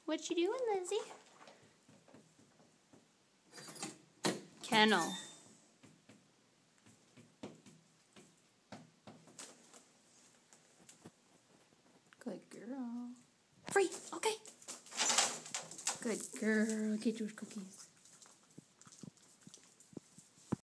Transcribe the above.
What you doing, Lizzie? Kennel. Good girl. Free. Okay. Good girl. Get your cookies.